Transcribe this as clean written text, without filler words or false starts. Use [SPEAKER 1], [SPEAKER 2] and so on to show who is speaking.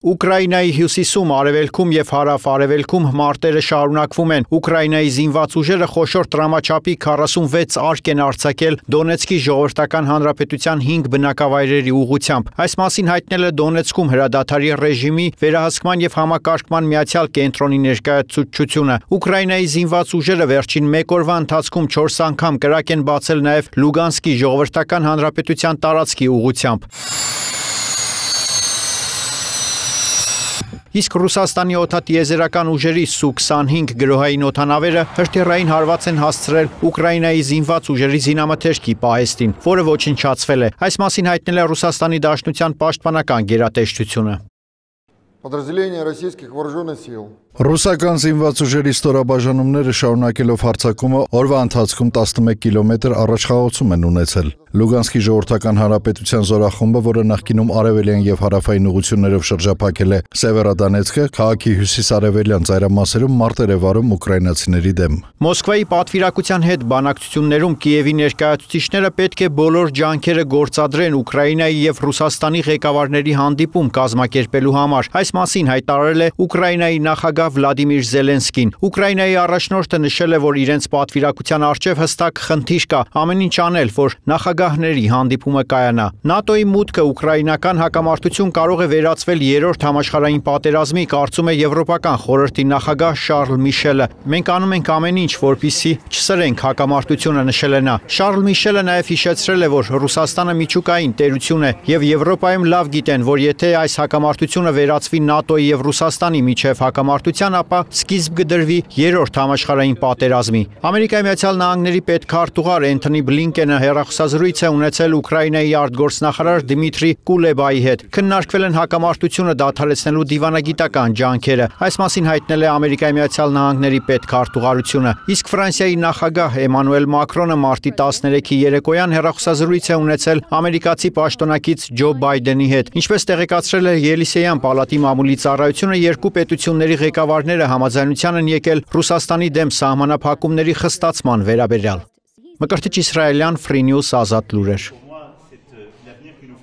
[SPEAKER 1] Ուկրաինայի հյուսիսում, արևելքում եւ հարավ-արևելքում մարտերը շարունակվում են։ Ուկրաինայի զինված ուժերը խոշոր տրամաչափի 46 արկ են արձակել Դոնեցկի ժողովրդական հանրապետության 5 բնակավայրերի ուղղությամբ։ Այս մասին հայտնել է Դոնեցկում հրադադարի ռեժիմի վերահսկման եւ համակարգման միացյալ կենտրոնի ներկայացուցչությունը։ Ուկրաինայի զինված ուժերը վերջին 1 օրվա ընթացքում 4 անգամ կրակ են բացել նաեւ Լուգանսկի ժողովրդական հանրապետության տարածքի ուղղությամբ։ Իսկ Ռուսաստանի օդատիեզերական ուժերի Սու-25 գրոհային օդանավերը հրթիռային հարված են հասցրել Ուկրաինայի զինված ուժերի զինամթերքի պահեստին, որը ոչնչացվել է։ Այս մասին հայտնել է Ռուսաստանի Դաշնության պաշտպանական գերատեսչությունը։
[SPEAKER 2] Подразделения российских вооруженных сил.
[SPEAKER 3] Ռուսական զինված ուժերի ստորաբաժանումները շարունակելով հարձակումը օրվա ընթացքում 11 կիլոմետր առաջխաղացում են ունեցել։ Լուգանսկի ժողովրդական հանրապետության զորախումբը, որը նախկինում արևելյան եւ հարավային ուղղություններով շրջափակել է Սևերոդոնեցկը, քաղաքի հյուսիս-արևելյան ծայրամասերում մարտեր է վարում ուկրաինացիների դեմ։ Մոսկվայի պատվիրակության հետ բանակցություններում Կիևի ներկայացուցիչները պետք է բոլոր ջանքերը գործադրեն Ուկրաինայի եւ Ռուսաստանի ղեկավարների հանդիպում կազմակերպելու համար։ Այս մասին հայտարարել է Ուկրաինայի նախագահ Վլադիմիր Զելենսկին։ Ուկրաինայի առաջնորդը նշել է, որ իրենց պատվիրակության առջև հստակ խնդիր կա ամեն ինչ անել, որ նախագահների հանդիպումը կայանա։ ՆԱՏՕ-ի մուտքը ուկրաինական հակամարտություն կարող է վերածվել երրորդ համաշխարհային պատերազմի, կարծում է Եվրոպական խորհրդի նախագահ Շարլ Միշելը։ Մենք անում ենք ամեն ինչ, որպեսզի չսրենք հակամարտությունը, նշել է նա։ Շարլ Միշելը նաև հիշեցրել է, որ Ռուսաստանը միջուկային տերություն է եւ Եվրոպայում լավ գիտեն, որ եթե այս հակամարտությունը վերածվի ՆԱՏՕ-ի եւ Ռուսաստանի միջև հակամարտության, ապա սկիզբ կդրվի երրորդ համաշխարհային պատերազմի։ Ամերիկայի Միացյալ Նահանգների պետքարտուղար Էնթոնի Բլինկենը հեռախոսազրույց է ունեցել Ուկրաինայի արտգործնախարար Դմիտրի Կուլեբայի հետ։ Քննարկվել են հակամարտությունը դադարեցնելու դիվանագիտական ջանքերը։ Այս մասին հայտնել է Ամերիկայի Միացյալ Նահանգների պետքարտուղարությունը։ Իսկ Ֆրանսիայի նախագահ Էմանուել Մակրոնը մարտի 13-ի երեկոյան հեռախոսազրույց է ունեցել ամերիկացի պաշտոնակից Ջո Բայդենի հետ։ Ինչպես տեղեկացրել է Ելիսեյան պալատի մամուլի ծառայությունը, երկու պետությունների ղեկավարները համաձայնության են եկել Ռուսաստանի դեմ սահմանափակումների խստացման վերաբերյալ։ Մկրտիչ իսրայելյան Free News ազատ լուրեր։